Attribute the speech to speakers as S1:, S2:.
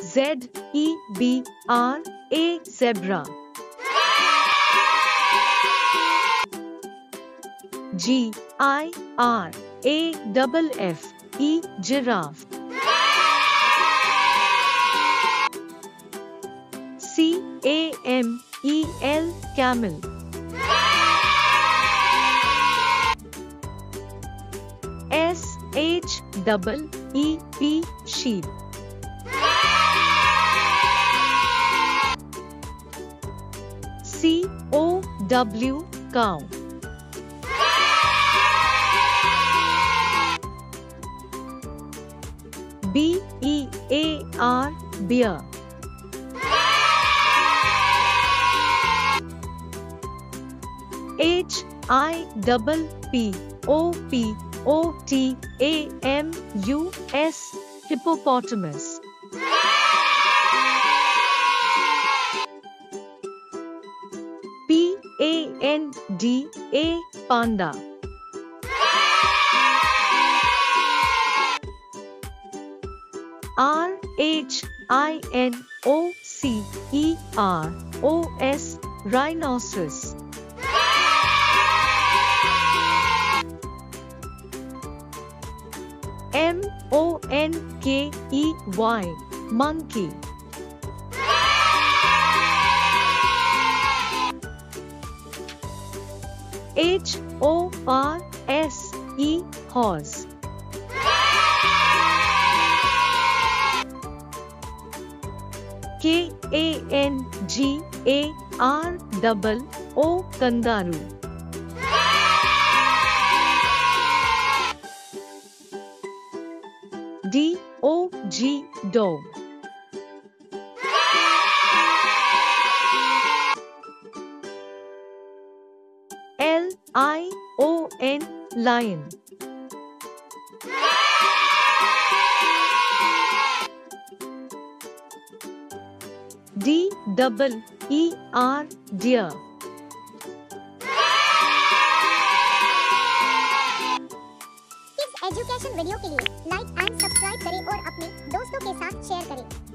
S1: Z-E-B-R-A zebra. G-I-R-A-F-F-E giraffe. C-A-M-E-L camel. S-H-E-E-P sheep. C-O-W cow. B-E-A-R bear. H-I-P-P-O-P-O-T-A-M-U-S hippopotamus. P-A-N-D-A panda. R-H-I-N-O-C-E-R-O-S rhinoceros. M-O-N-K-E-Y monkey. H-O-R-S-E horse. K-A-N-G-A-R-O-O kangaroo. D-O-G dog. L-I-O-N lion. D-double-E-R deer.
S2: इस education video के लिए like and subscribe करें और अपने दोस्तों के साथ share करें।